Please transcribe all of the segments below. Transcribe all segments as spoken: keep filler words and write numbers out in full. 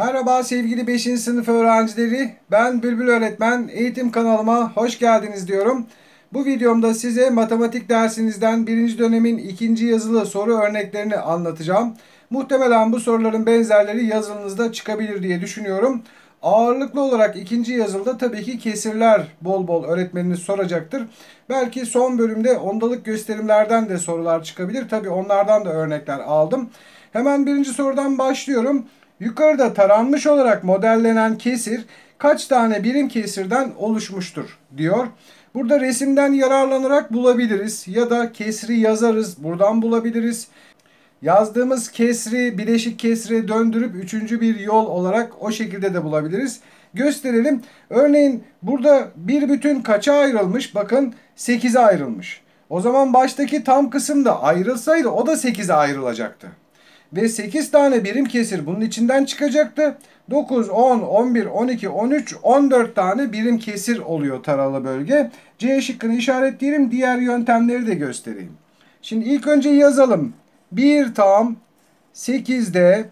Merhaba sevgili beşinci sınıf öğrencileri. Ben Bülbül Öğretmen. Eğitim kanalıma hoş geldiniz diyorum. Bu videomda size matematik dersinizden birinci dönemin ikinci yazılı soru örneklerini anlatacağım. Muhtemelen bu soruların benzerleri yazınızda çıkabilir diye düşünüyorum. Ağırlıklı olarak ikinci yazılıda tabii ki kesirler bol bol öğretmeniniz soracaktır. Belki son bölümde ondalık gösterimlerden de sorular çıkabilir. Tabii onlardan da örnekler aldım. Hemen birinci sorudan başlıyorum. Yukarıda taranmış olarak modellenen kesir kaç tane birim kesirden oluşmuştur diyor. Burada resimden yararlanarak bulabiliriz ya da kesri yazarız, buradan bulabiliriz. Yazdığımız kesri bileşik kesre döndürüp üçüncü bir yol olarak o şekilde de bulabiliriz. Gösterelim. Örneğin burada bir bütün kaça ayrılmış? Bakın sekize ayrılmış. O zaman baştaki tam kısım da ayrılsaydı o da sekize ayrılacaktı. Ve sekiz tane birim kesir bunun içinden çıkacaktı. dokuz, on, on bir, on iki, on üç, on dört tane birim kesir oluyor taralı bölge. C şıkkını işaretleyelim. Diğer yöntemleri de göstereyim. Şimdi ilk önce yazalım. bir tam sekizde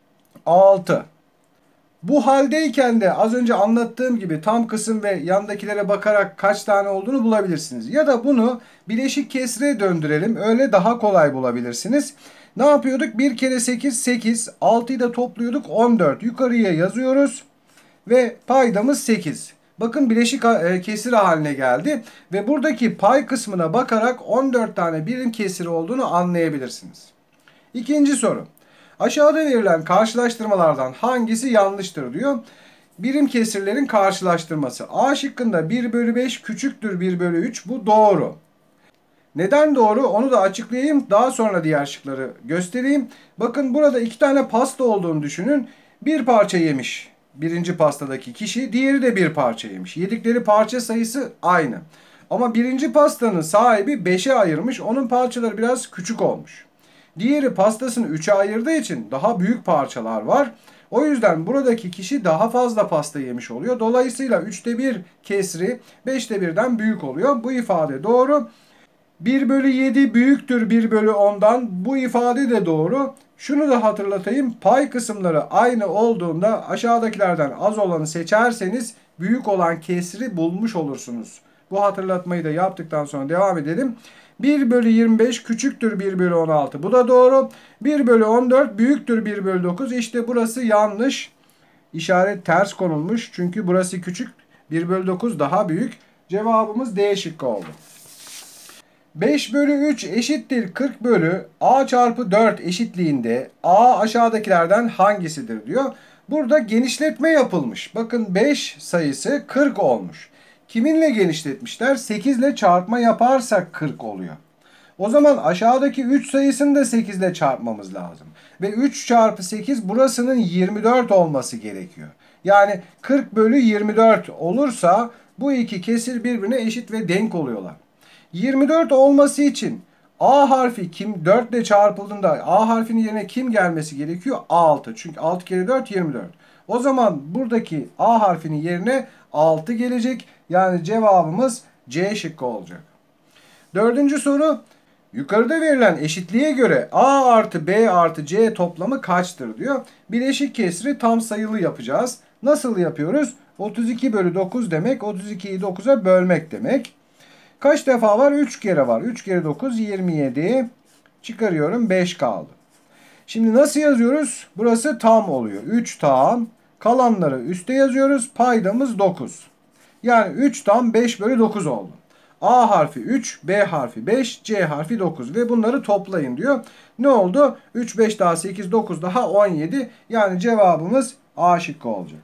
altı. Bu haldeyken de az önce anlattığım gibi tam kısım ve yandakilere bakarak kaç tane olduğunu bulabilirsiniz. Ya da bunu bileşik kesre döndürelim. Öyle daha kolay bulabilirsiniz. Ne yapıyorduk? bir kere sekiz, sekiz. altıyı da topluyorduk, on dört. Yukarıya yazıyoruz. Ve paydamız sekiz. Bakın bileşik kesir haline geldi. Ve buradaki pay kısmına bakarak on dört tane birim kesir olduğunu anlayabilirsiniz. İkinci soru. Aşağıda verilen karşılaştırmalardan hangisi yanlıştır diyor. Birim kesirlerin karşılaştırması. A şıkkında bir bölü beş küçüktür bir bölü üç. Bu doğru. Neden doğru? Onu da açıklayayım. Daha sonra diğer şıkları göstereyim. Bakın burada iki tane pasta olduğunu düşünün. Bir parça yemiş birinci pastadaki kişi. Diğeri de bir parça yemiş. Yedikleri parça sayısı aynı. Ama birinci pastanın sahibi beşe ayırmış. Onun parçaları biraz küçük olmuş. Diğeri pastasını üçe ayırdığı için daha büyük parçalar var. O yüzden buradaki kişi daha fazla pasta yemiş oluyor. Dolayısıyla üçte bir kesri beşte birden büyük oluyor. Bu ifade doğru. bir bölü yedi büyüktür bir bölü ondan. Bu ifade de doğru. Şunu da hatırlatayım. Pay kısımları aynı olduğunda aşağıdakilerden az olanı seçerseniz büyük olan kesri bulmuş olursunuz. Bu hatırlatmayı da yaptıktan sonra devam edelim. bir bölü yirmi beş küçüktür bir bölü on altı. Bu da doğru. bir bölü on dört büyüktür bir bölü dokuz. İşte burası yanlış. İşaret ters konulmuş. Çünkü burası küçük. bir bölü dokuz daha büyük. Cevabımız D şıkkı oldu. beş bölü üç eşittir kırk bölü a çarpı dört eşitliğinde a aşağıdakilerden hangisidir diyor. Burada genişletme yapılmış. Bakın beş sayısı kırk olmuş. Kiminle genişletmişler? sekiz ile çarpma yaparsak kırk oluyor. O zaman aşağıdaki üç sayısını da sekiz ile çarpmamız lazım. Ve üç çarpı sekiz burasının yirmi dört olması gerekiyor. Yani kırk bölü yirmi dört olursa bu iki kesir birbirine eşit ve denk oluyorlar. yirmi dört olması için A harfi kim dört ile çarpıldığında A harfinin yerine kim gelmesi gerekiyor? altı. Çünkü altı kere dört yirmi dört. O zaman buradaki A harfinin yerine altı gelecek. Yani cevabımız C şıkkı olacak. Dördüncü soru. Yukarıda verilen eşitliğe göre A artı B artı C toplamı kaçtır diyor. Bileşik kesri tam sayılı yapacağız. Nasıl yapıyoruz? otuz iki bölü dokuz demek otuz ikiyi dokuza bölmek demek. Kaç defa var? üç kere var. üç kere dokuz yirmi yedi. Çıkarıyorum beş kaldı. Şimdi nasıl yazıyoruz? Burası tam oluyor. üç tam. Kalanları üste yazıyoruz. Paydamız dokuz. Yani üç tam beş bölü dokuz oldu. A harfi üç, B harfi beş, C harfi dokuz ve bunları toplayın diyor. Ne oldu? üç, beş daha sekiz, dokuz daha on yedi. Yani cevabımız A şıkkı olacak.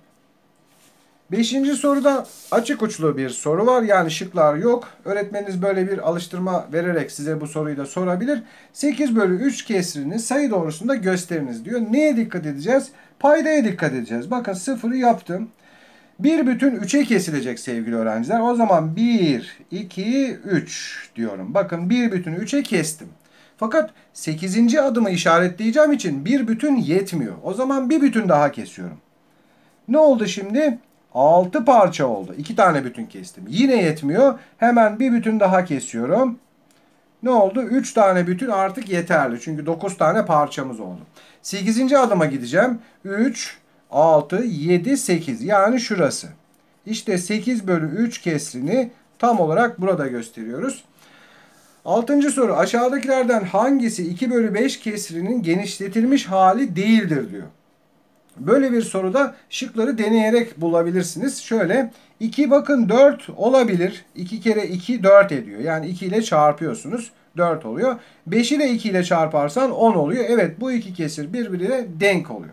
Beşinci soruda açık uçlu bir soru var. Yani şıklar yok. Öğretmeniniz böyle bir alıştırma vererek size bu soruyu da sorabilir. sekiz bölü üç kesrini sayı doğrusunda gösteriniz diyor. Neye dikkat edeceğiz? Paydaya dikkat edeceğiz. Bakın sıfırı yaptım. Bir bütün üçe kesilecek sevgili öğrenciler. O zaman bir, iki, üç diyorum. Bakın bir bütün üçe kestim. Fakat sekizinci adımı işaretleyeceğim için bir bütün yetmiyor. O zaman bir bütün daha kesiyorum. Ne oldu şimdi? altı parça oldu. iki tane bütün kestim. Yine yetmiyor. Hemen bir bütün daha kesiyorum. Ne oldu? üç tane bütün artık yeterli. Çünkü dokuz tane parçamız oldu. sekizinci adıma gideceğim. üç, altı, yedi, sekiz. Yani şurası. İşte sekiz bölü üç kesrini tam olarak burada gösteriyoruz. Altıncı soru. Aşağıdakilerden hangisi iki bölü beş kesrinin genişletilmiş hali değildir diyor. Böyle bir soruda şıkları deneyerek bulabilirsiniz. Şöyle iki bakın dört olabilir. iki kere iki dört ediyor. Yani iki ile çarpıyorsunuz. dört oluyor. beşi de iki ile çarparsan on oluyor. Evet, bu iki kesir birbirine denk oluyor.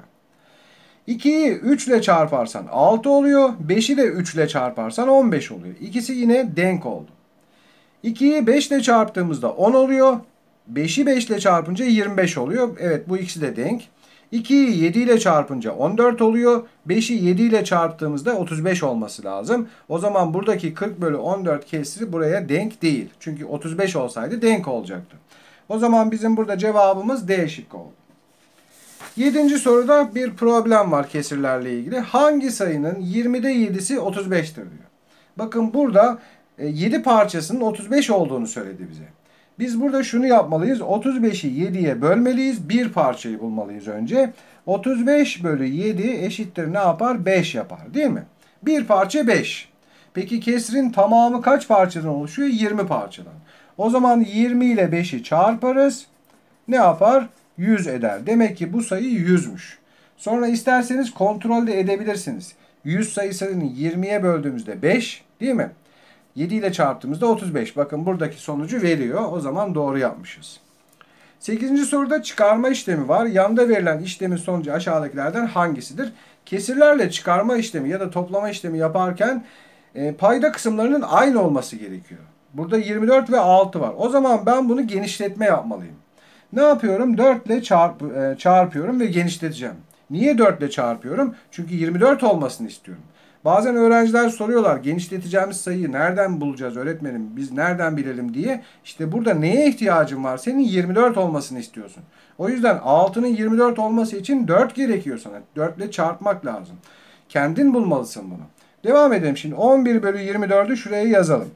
ikiyi üç ile çarparsan altı oluyor. beşi de üç ile çarparsan on beş oluyor. İkisi yine denk oldu. ikiyi beş ile çarptığımızda on oluyor. beşi beş ile çarpınca yirmi beş oluyor. Evet, bu ikisi de denk. ikiyi yedi ile çarpınca on dört oluyor. beşi yedi ile çarptığımızda otuz beş olması lazım. O zaman buradaki kırk bölü on dört kesri buraya denk değil. Çünkü otuz beş olsaydı denk olacaktı. O zaman bizim burada cevabımız D şıkkı oldu. Yedinci soruda bir problem var kesirlerle ilgili. Hangi sayının yirmide yedisi otuz beştir diyor. Bakın burada yedi parçasının otuz beş olduğunu söyledi bize. Biz burada şunu yapmalıyız. otuz beşi yediye bölmeliyiz. Bir parçayı bulmalıyız önce. otuz beş bölü yedi eşittir ne yapar? beş yapar, değil mi? Bir parça beş. Peki kesrin tamamı kaç parçadan oluşuyor? yirmi parçadan. O zaman yirmi ile beşi çarparız. Ne yapar? yüz eder. Demek ki bu sayı yüzmüş. Sonra isterseniz kontrol de edebilirsiniz. yüz sayısını yirmiye böldüğümüzde beş, değil mi? yedi ile çarptığımızda otuz beş. Bakın buradaki sonucu veriyor. O zaman doğru yapmışız. sekizinci soruda çıkarma işlemi var. Yanda verilen işlemin sonucu aşağıdakilerden hangisidir? Kesirlerle çıkarma işlemi ya da toplama işlemi yaparken e, payda kısımlarının aynı olması gerekiyor. Burada yirmi dört ve altı var. O zaman ben bunu genişletme yapmalıyım. Ne yapıyorum? dört ile çarp, e, çarpıyorum ve genişleteceğim. Niye dört ile çarpıyorum? Çünkü yirmi dört olmasını istiyorum. Bazen öğrenciler soruyorlar, genişleteceğimiz sayıyı nereden bulacağız öğretmenim, biz nereden bilelim diye. İşte burada neye ihtiyacın var? Senin yirmi dört olmasını istiyorsun. O yüzden altının yirmi dört olması için dört gerekiyor sana. dört ile çarpmak lazım. Kendin bulmalısın bunu. Devam edelim şimdi. on bir bölü yirmi dördü şuraya yazalım.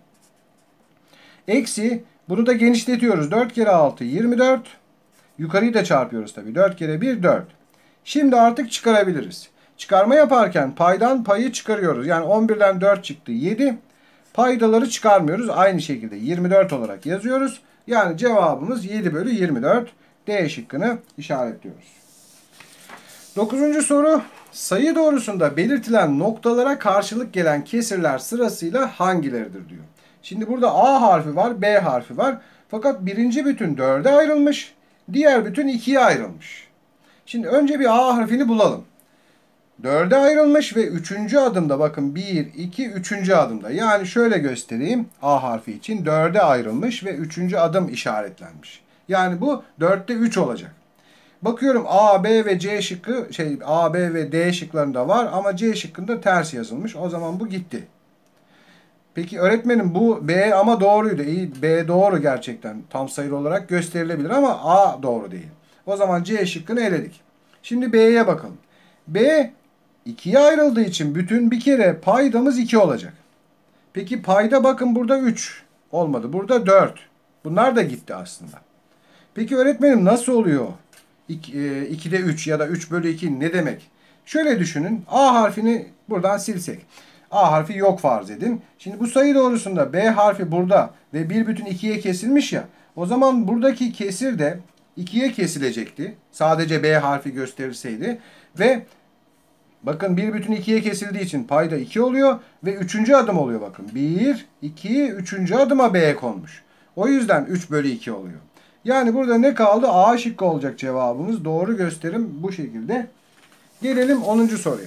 Eksi, bunu da genişletiyoruz. dört kere altı, yirmi dört. Yukarıyı da çarpıyoruz tabii. dört kere bir, dört. Şimdi artık çıkarabiliriz. Çıkarma yaparken paydan payı çıkarıyoruz. Yani on birden dört çıktı, yedi. Paydaları çıkarmıyoruz. Aynı şekilde yirmi dört olarak yazıyoruz. Yani cevabımız yedi bölü yirmi dört. D şıkkını işaretliyoruz. Dokuzuncu soru. Sayı doğrusunda belirtilen noktalara karşılık gelen kesirler sırasıyla hangileridir diyor. Şimdi burada A harfi var, B harfi var. Fakat birinci bütün dörde ayrılmış. Diğer bütün ikiye ayrılmış. Şimdi önce bir A harfini bulalım. dörde ayrılmış ve üçüncü adımda bakın bir, iki, üçüncü adımda. Yani şöyle göstereyim A harfi için dörde ayrılmış ve üçüncü adım işaretlenmiş. Yani bu dörtte üç olacak. Bakıyorum A, B ve C şıkkı şey A, B ve D şıklarında var ama C şıkkında ters yazılmış. O zaman bu gitti. Peki öğretmenim bu B ama doğruydu. İyi, B doğru gerçekten tam sayılı olarak gösterilebilir ama A doğru değil. O zaman C şıkkını eledik. Şimdi B'ye bakalım. B ikiye ayrıldığı için bütün bir kere paydamız iki olacak. Peki payda bakın burada üç olmadı. Burada dört. Bunlar da gitti aslında. Peki öğretmenim nasıl oluyor? ikide üç ya da üç bölü iki ne demek? Şöyle düşünün. A harfini buradan silsek. A harfi yok farz edin. Şimdi bu sayı doğrusunda B harfi burada ve bir bütün ikiye kesilmiş ya. O zaman buradaki kesir de ikiye kesilecekti. Sadece B harfi gösterirseydi. Ve bakın bir bütün ikiye kesildiği için payda iki oluyor ve üçüncü adım oluyor bakın. bir, iki, üçüncü adıma B konmuş. O yüzden üç bölü iki oluyor. Yani burada ne kaldı? A şıkkı olacak cevabımız. Doğru gösterim bu şekilde. Gelelim onuncu soruya.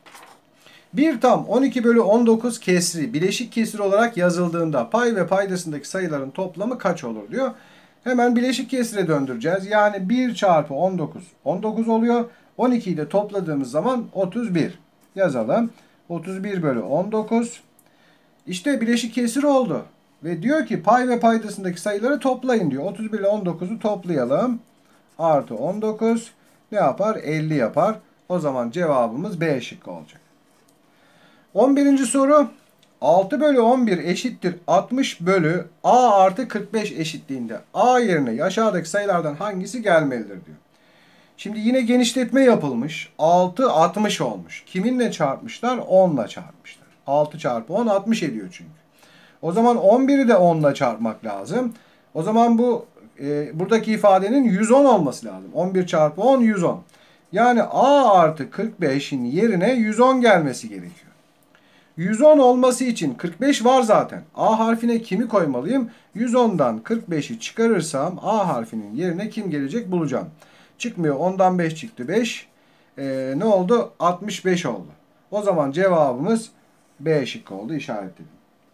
bir tam on iki bölü on dokuz kesri bileşik kesir olarak yazıldığında pay ve paydasındaki sayıların toplamı kaç olur diyor. Hemen bileşik kesire döndüreceğiz. Yani bir çarpı on dokuz on dokuz oluyor. on ikiyi de topladığımız zaman otuz bir yazalım. otuz bir bölü on dokuz. İşte bileşik kesir oldu. Ve diyor ki pay ve paydasındaki sayıları toplayın diyor. otuz bir ile on dokuzu toplayalım. Artı on dokuz ne yapar? elli yapar. O zaman cevabımız B şıkkı olacak. on birinci soru. altı bölü on bir eşittir altmış bölü A artı kırk beş eşitliğinde A yerine aşağıdaki sayılardan hangisi gelmelidir diyor. Şimdi yine genişletme yapılmış. altı altmış olmuş. Kiminle çarpmışlar? on ile çarpmışlar. altı çarpı on altmış ediyor çünkü. O zaman on biri de on ile çarpmak lazım. O zaman bu e, buradaki ifadenin yüz on olması lazım. on bir çarpı on yüz on. Yani a artı kırk beşin yerine yüz on gelmesi gerekiyor. yüz on olması için kırk beş var zaten. A harfine kimi koymalıyım? yüz ondan kırk beşi çıkarırsam A harfinin yerine kim gelecek bulacağım. Çıkmıyor. ondan beş çıktı. beş. Ee, ne oldu? altmış beş oldu. O zaman cevabımız B şıkkı oldu. İşaretledim.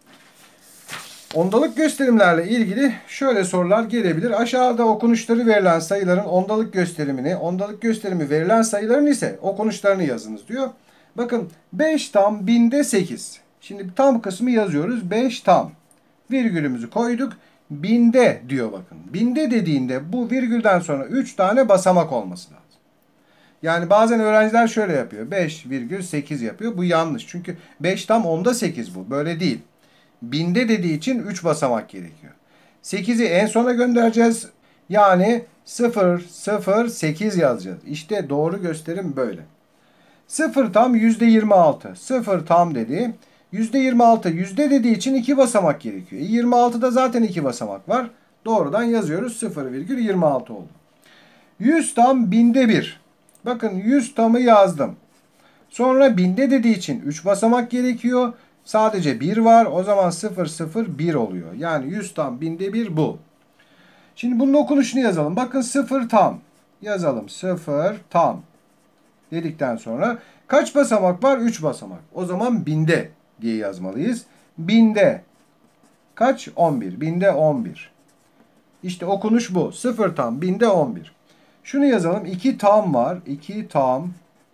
Ondalık gösterimlerle ilgili şöyle sorular gelebilir. Aşağıda okunuşları verilen sayıların ondalık gösterimini, ondalık gösterimi verilen sayıların ise okunuşlarını yazınız diyor. Bakın beş tam binde sekiz. Şimdi tam kısmı yazıyoruz. beş tam. Virgülümüzü koyduk. Binde diyor bakın. Binde dediğinde bu virgülden sonra üç tane basamak olması lazım. Yani bazen öğrenciler şöyle yapıyor. beş virgül sekiz yapıyor. Bu yanlış. Çünkü beş tam onda sekiz bu. Böyle değil. Binde dediği için üç basamak gerekiyor. sekizi en sona göndereceğiz. Yani sıfır sıfır sekiz yazacağız. İşte doğru gösterim böyle. sıfır tam yüzde yirmi altı. sıfır tam dedi. yüzde yirmi altı yüzde dediği için iki basamak gerekiyor. E yirmi altıda zaten iki basamak var. Doğrudan yazıyoruz. sıfır virgül yirmi altı oldu. yüz tam binde bir. Bakın yüz tamı yazdım. Sonra binde dediği için üç basamak gerekiyor. Sadece bir var. O zaman sıfır sıfır bir oluyor. Yani yüz tam binde bir bu. Şimdi bunun okunuşunu yazalım. Bakın sıfır tam. Yazalım. sıfır tam. Dedikten sonra kaç basamak var? üç basamak. O zaman binde diye yazmalıyız. Binde kaç? on bir. Binde on bir. İşte okunuş bu. sıfır tam. Binde on bir. Şunu yazalım. iki tam var. iki tam.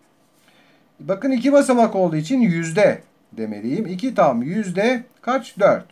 Bakın iki basamak olduğu için yüzde demeliyim. iki tam yüzde kaç? dört.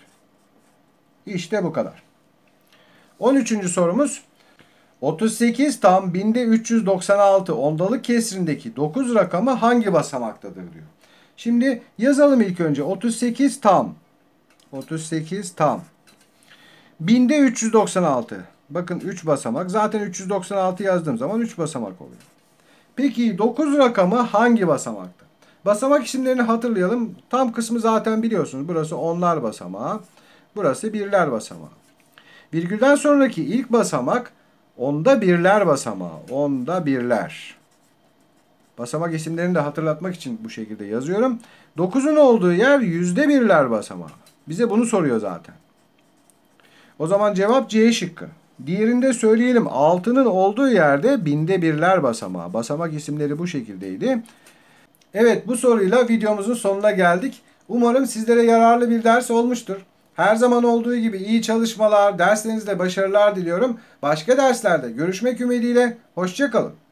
İşte bu kadar. on üçüncü sorumuz. otuz sekiz tam binde üç yüz doksan altı ondalık kesrindeki dokuz rakamı hangi basamaktadır diyor. Şimdi yazalım ilk önce. otuz sekiz tam. otuz sekiz tam. Binde üç yüz doksan altı. Bakın üç basamak. Zaten üç yüz doksan altı yazdığım zaman üç basamak oluyor. Peki dokuz rakamı hangi basamakta? Basamak isimlerini hatırlayalım. Tam kısmı zaten biliyorsunuz. Burası onlar basamağı. Burası birler basamağı. Virgülden sonraki ilk basamak onda birler basamağı. Onda birler. Basamak isimlerini de hatırlatmak için bu şekilde yazıyorum. dokuzun olduğu yer yüzde birler basamağı. Bize bunu soruyor zaten. O zaman cevap C şıkkı. Diğerinde söyleyelim. altının olduğu yerde binde birler basamağı. Basamak isimleri bu şekildeydi. Evet, bu soruyla videomuzun sonuna geldik. Umarım sizlere yararlı bir ders olmuştur. Her zaman olduğu gibi iyi çalışmalar, derslerinizde başarılar diliyorum. Başka derslerde görüşmek ümidiyle. Hoşça kalın.